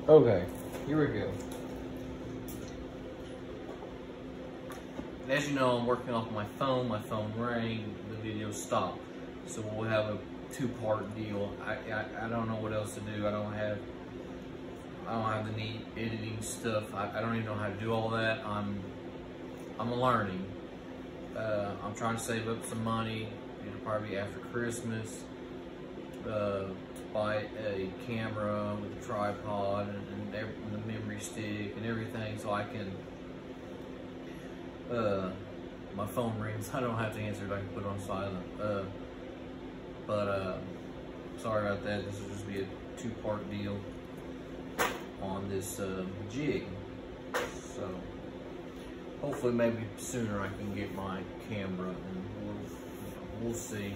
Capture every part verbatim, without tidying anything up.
Okay, here we go. As you know, I'm working off my phone. My phone rang, the video stopped. So we'll have a two-part deal. I, I I don't know what else to do. I don't have I don't have the neat editing stuff. I, I don't even know how to do all that. I'm I'm learning. Uh, I'm trying to save up some money. It'll probably be after Christmas. Uh, to buy a camera with a tripod and, and, every, and the memory stick and everything, so I can. Uh, my phone rings. I don't have to answer it. I can put it on silent. Uh, but uh, sorry about that. This will just be a two-part deal on this uh, jig. So hopefully, maybe sooner I can get my camera, and we'll, you know, we'll see.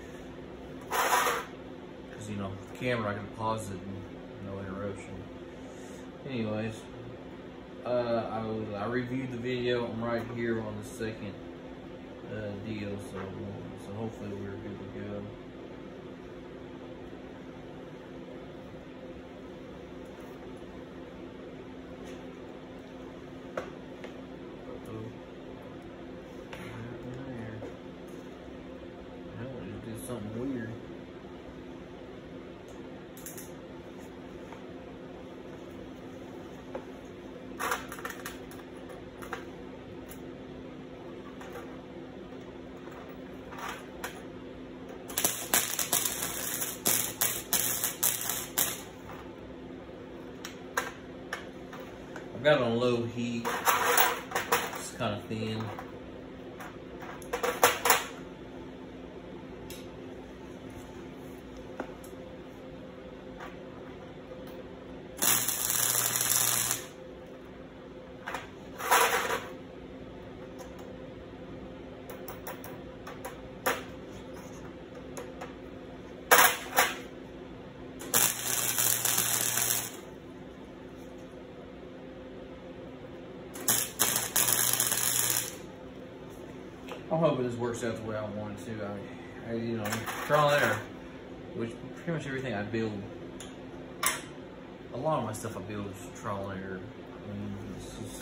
Because you know, the camera I can pause it and no interruption. Anyways. Uh, I, was, I reviewed the video. I'm right here on the second uh, deal, so so hopefully we're good to go. Uh-oh. There. Now we just did something weird. I've got it on low heat. It's kind of thin. I'm hoping this works out the way I want it to. I, I you know, trial and error, which pretty much everything I build, a lot of my stuff I build is trial and error. I mean, it's just,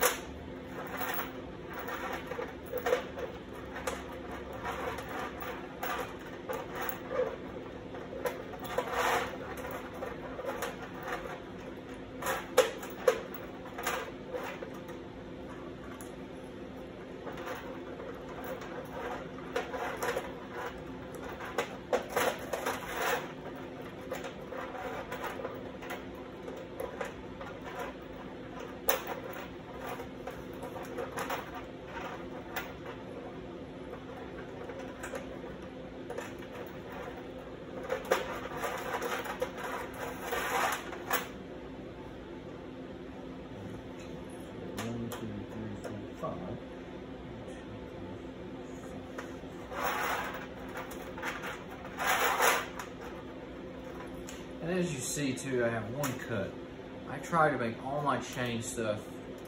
and as you see too, I have one cut. I try to make all my chain stuff,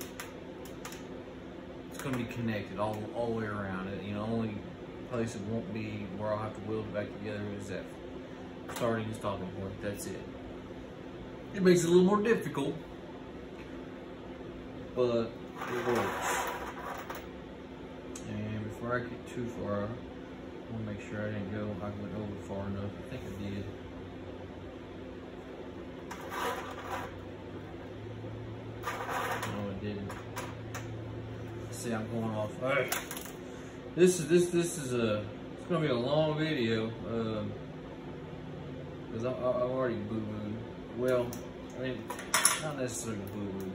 it's going to be connected all, all the way around it. You know, only place it won't be where I'll have to weld it back together is that starting and stopping point. That's it. It makes it a little more difficult, but it works. And before I get too far, I want to make sure I didn't go, I went over far enough. I think I did. No, it didn't. See, I'm going off. All right. This is this this is a it's gonna be a long video um, because I, I, I've already boo booed. Well, I mean, not necessarily boo booed.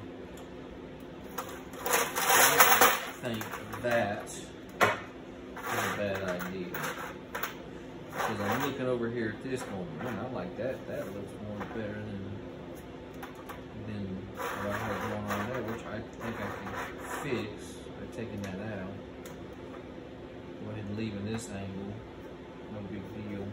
I think that is a bad idea because I'm looking over here at this one. Man, I like that. That looks more better than than what I had going on there, which I think I can fix by taking that out. Go ahead and leaving this angle. No big deal.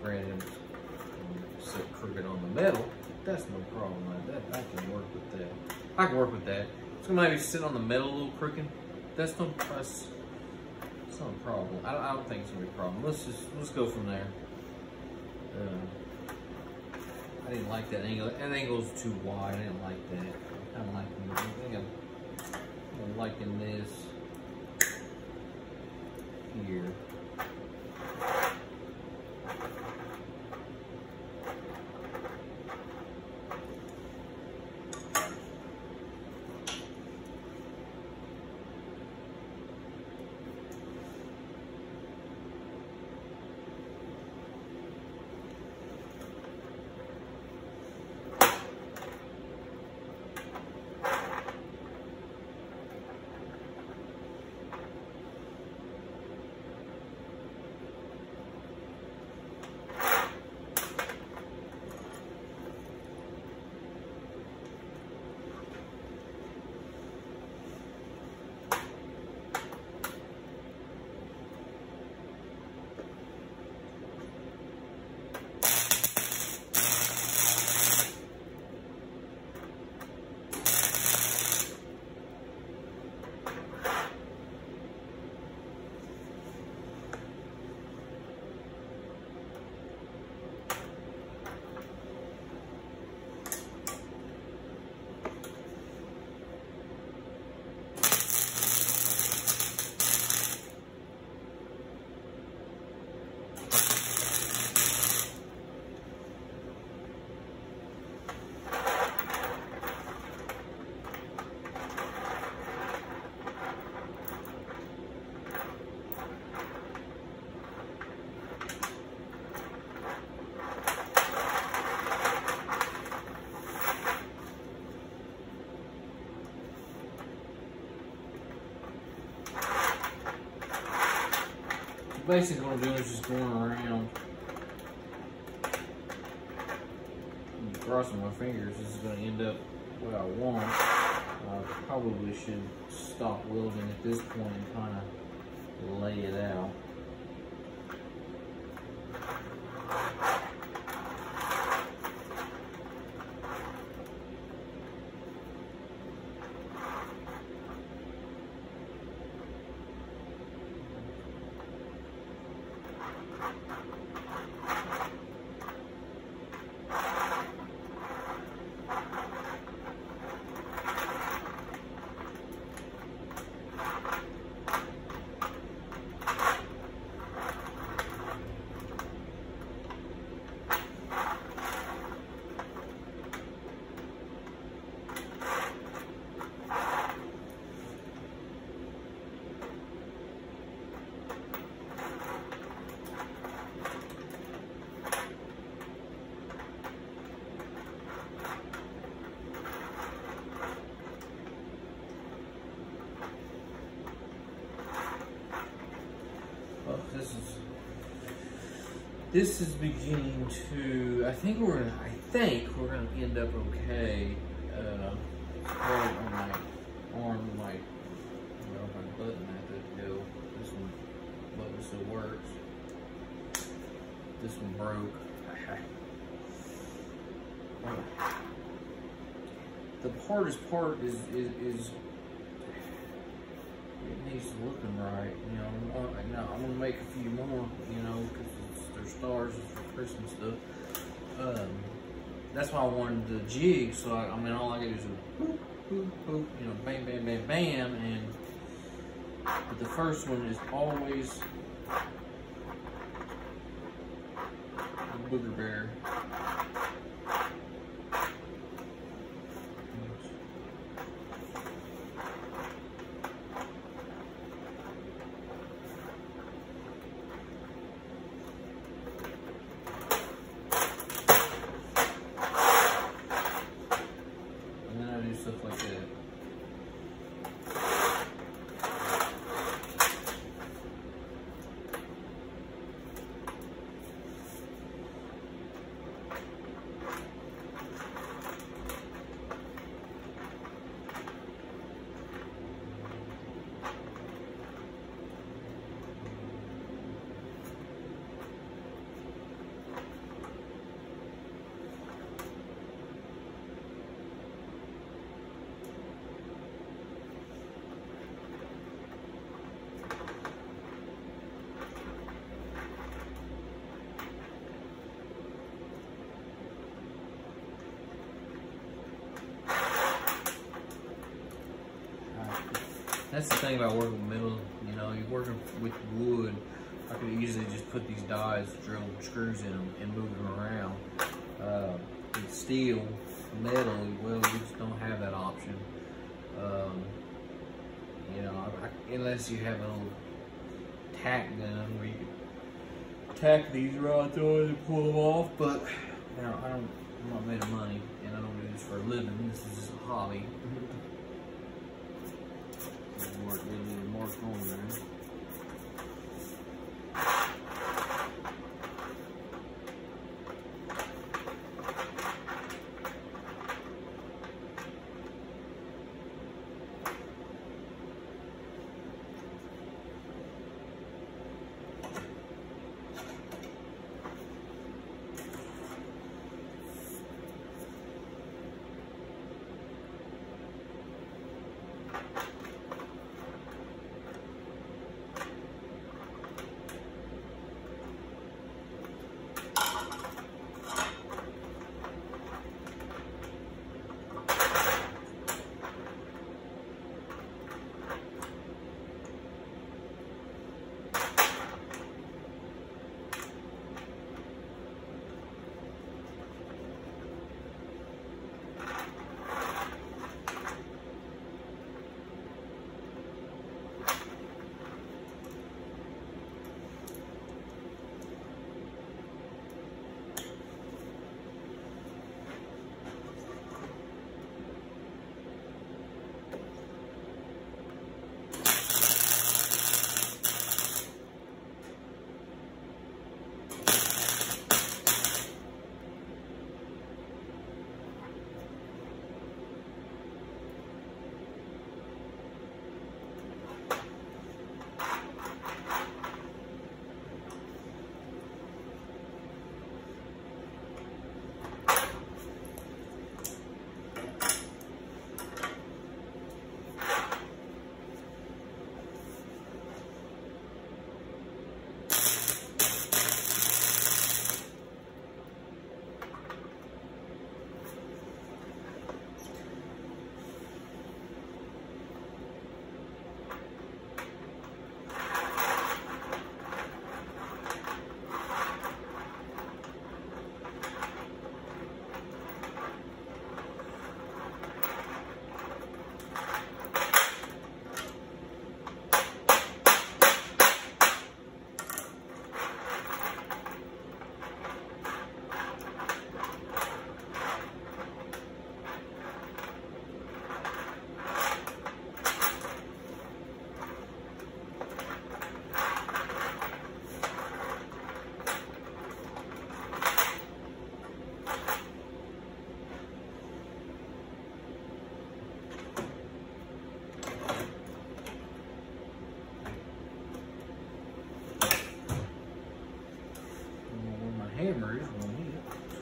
Granted, it's sit crooked on the metal. That's no problem. Like that, I can work with that. I can work with that. It's gonna maybe sit on the metal a little crooked. That's no that's, that's not a problem. I don't, I don't think it's gonna be a problem. Let's just let's go from there. Uh, I didn't like that angle. That angle's too wide. I didn't like that. I don't like. I think I'm, I'm liking this here. Basically what I'm doing is just going around and crossing my fingers. This is going to end up where I want. I probably should stop welding at this point and kind of lay it out. This is this is beginning to. I think we're gonna. I think we're gonna end up okay. Uh, on my arm, my well, my button had to go. This one button still works. This one broke. The hardest part is is. is it needs looking right, you know. Now I'm gonna make a few more, you know, because they're stars, it's for Christmas stuff. Um, that's why I wanted the jig. So I, I mean, all I gotta do is boop, boop, boop, you know, bam, bam, bam, bam, and but the first one is always a booger bear. Stuff like that. That's the thing about working with metal. You know, you're working with wood. I could easily just put these dies, drill screws in them, and move them around. Uh, with steel, metal, well, you just don't have that option. Um, you know, I, unless you have an old tack gun where you can tack these rods on and pull them off. But you know, I don't. I'm not made of money, and I don't do this for a living. This is just a hobby. Mark, really need to mark on there. Hammer is one here.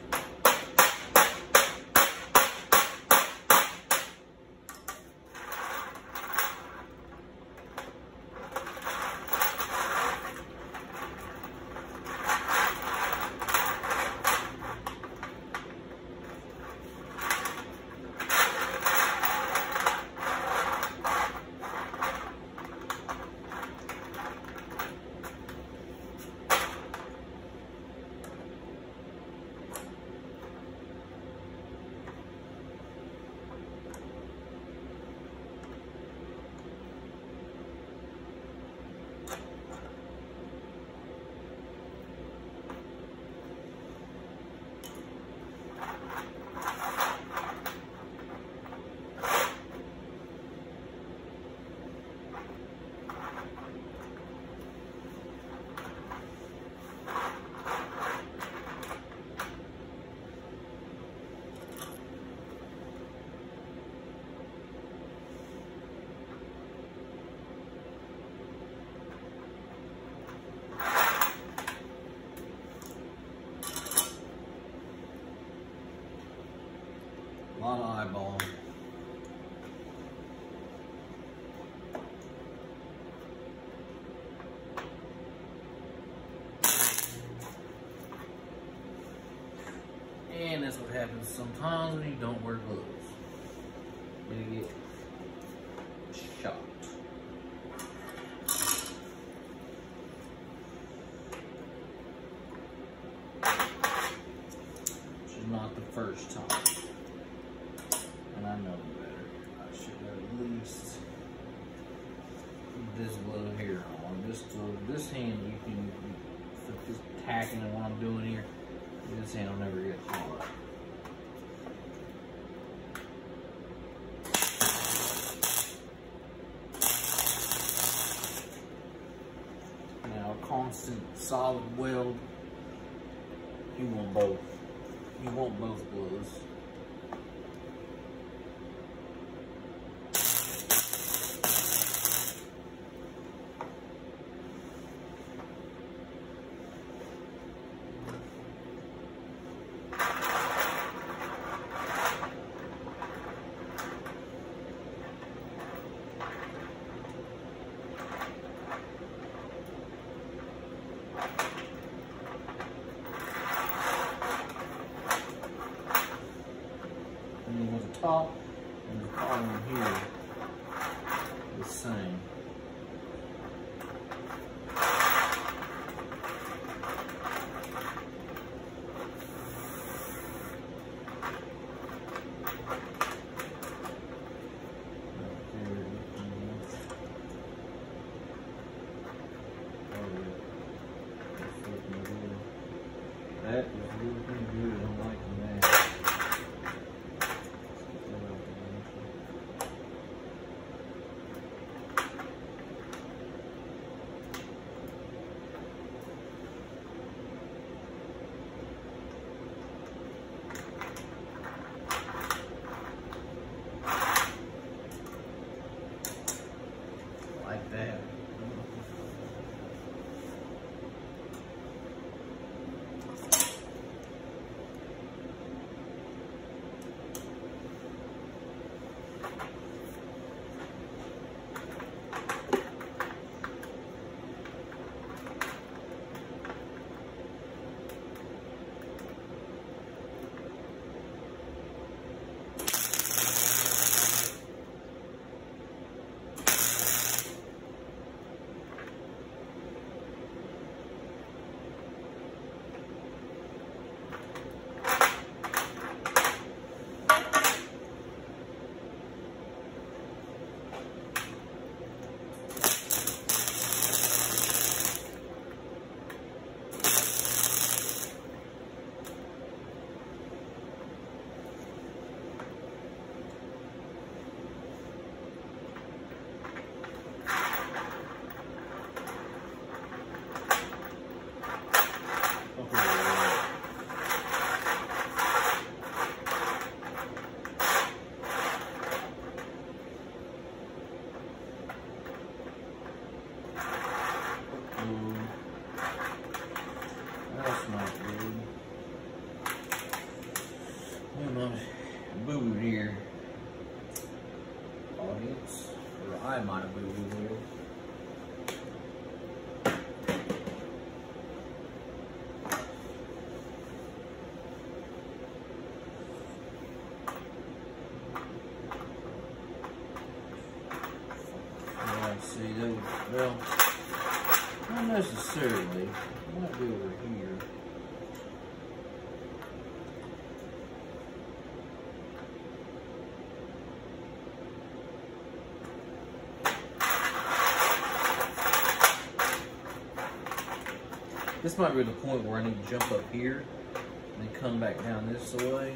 A lot of eyeball. And that's what happens sometimes when you don't wear gloves. You get shocked. first time. And I know better. I should have at least this little here on. Just so this hand you can, for just tacking and what I'm doing here, this hand will never get hot. Now a constant solid weld, you want both. You want both glues. Top and the bottom here the same. That is looking good. I'm liking that. Like that. That's not good. I'm not booed here. Audience. Or I might have booed here. Yeah, see, they would, well, not necessarily. It might be over here. This might be the point where I need to jump up here and then come back down this way.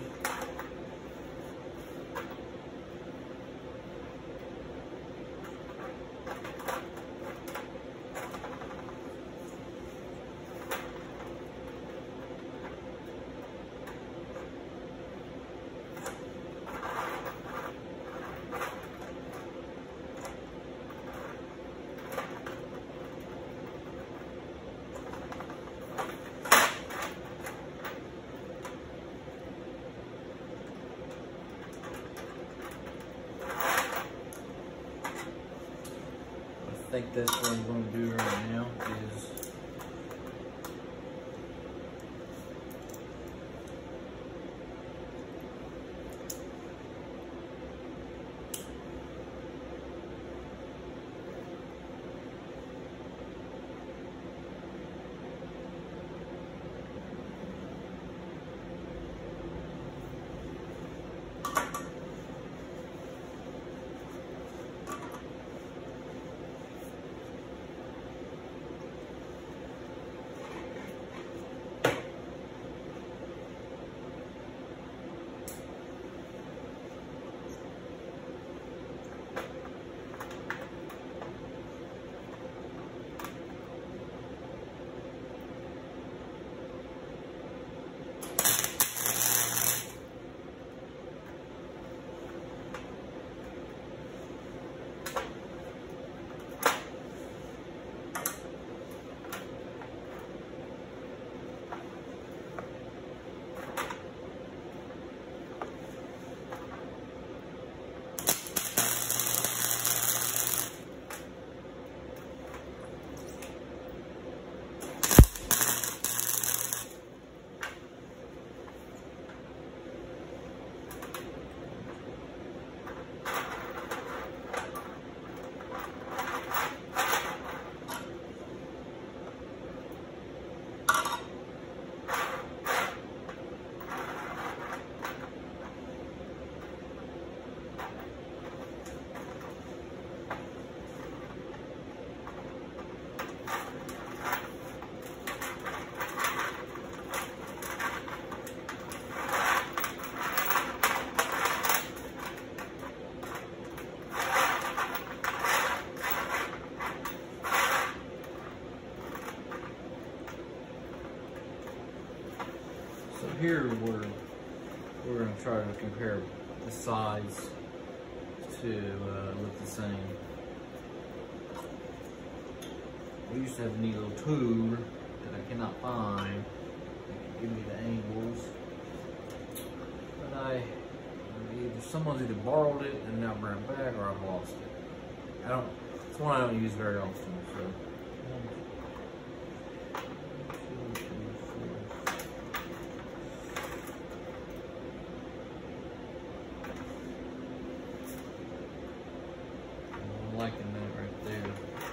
I think that's what I'm going to do right now is here we're we're gonna try to compare the size to uh, look the same. We used to have a neat little tool that I cannot find that can give me the angles, but I either someone's either borrowed it and now brought it back, or I've lost it. I don't. It's one I don't use very often. So. I'm liking that right there.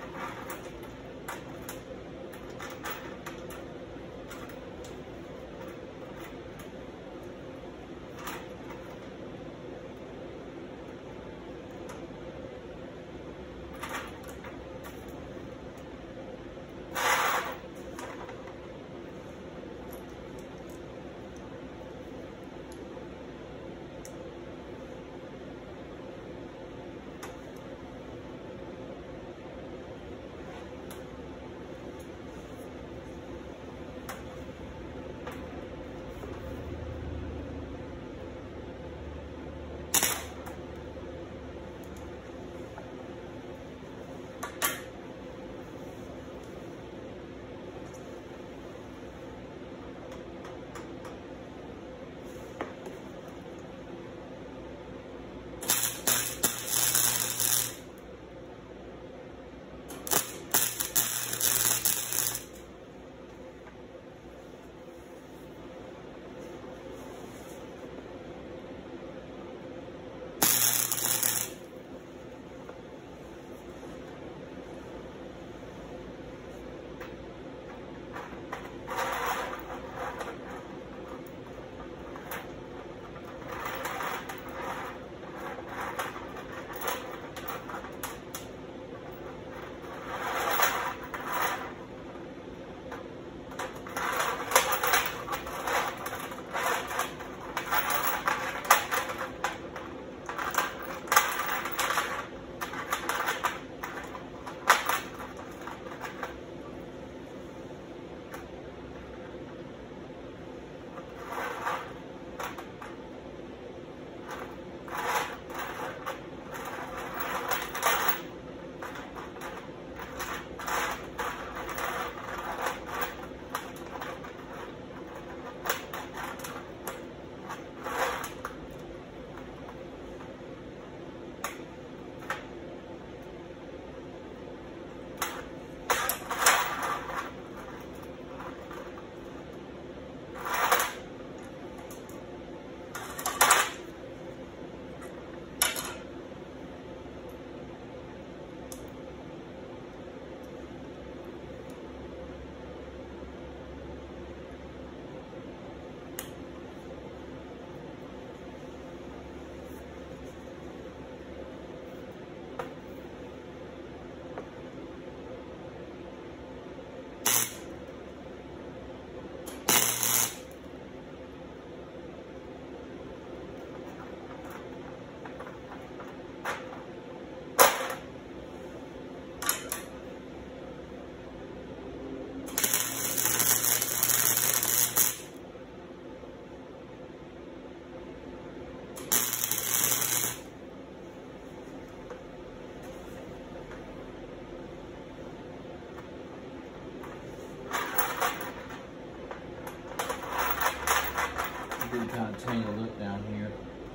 Kind of tangled up down here.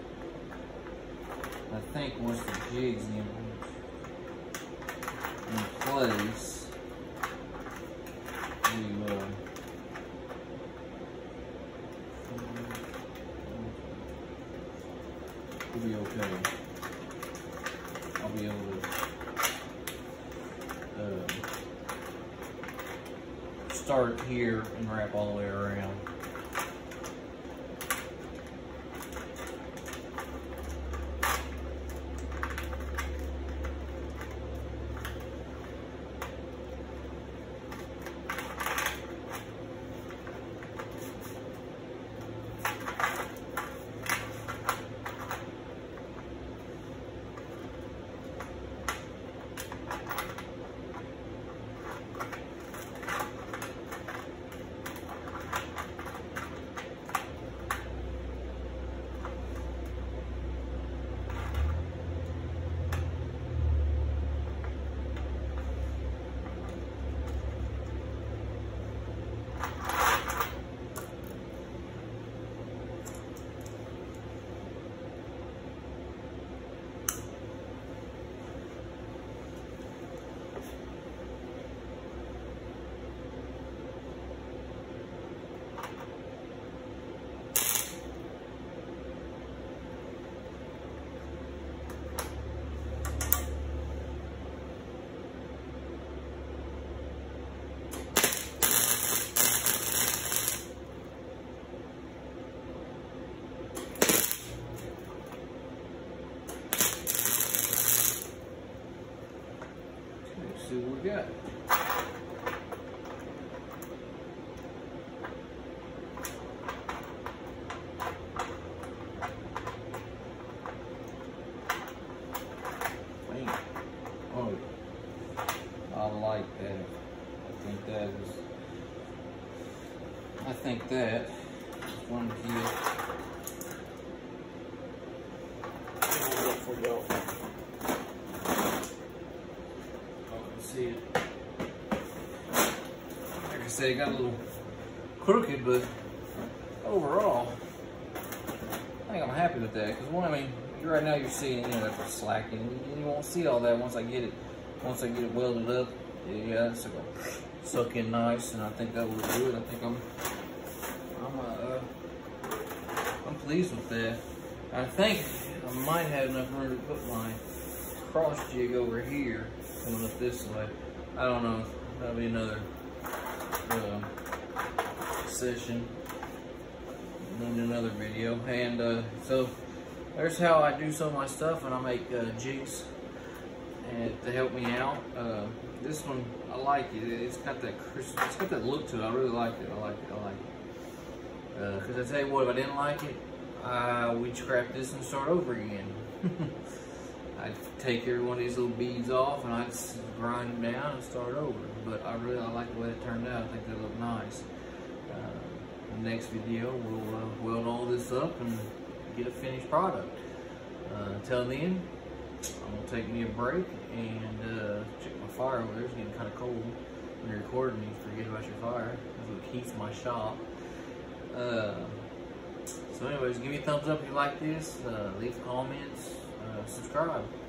I think once the jig's in, in place, we will we'll be okay. I'll be able to uh, start here and wrap all the way around. we got. Oh, I like that. I think that is, I think that is one gift. For y'all. Oh, you can see it. Like I said, it got a little crooked, but overall, I think I'm happy with that. Because one, I mean, right now you're seeing, you know, that's slacking. You, you won't see all that once I get it, once I get it welded up. Yeah, it's gonna suck in nice, and I think that will do it. I think I'm, I'm, uh, I'm pleased with that. I think I might have enough room to put my cross jig over here, coming up this way. I don't know. That'll be another uh, session, in another video. And uh, so there's how I do some of my stuff, and I make uh, jigs and to help me out. Uh, this one, I like it. It's got that crisp, it's got that look to it. I really like it. I like it. I like it. Because uh, I tell you what, if I didn't like it, Uh, we'd scrap this and start over again. I'd take every one of these little beads off and I'd grind them down and start over. But I really I like the way it turned out. I think they look nice. Uh, the next video, we'll uh, weld all this up and get a finished product. Uh, until then, I'm going to take me a break and uh, check my fire over there. It's getting kind of cold. When you're recording, you forget about your fire. That's what keeps my shop. Uh, So anyways, give me a thumbs up if you like this, uh, leave comments, uh, subscribe.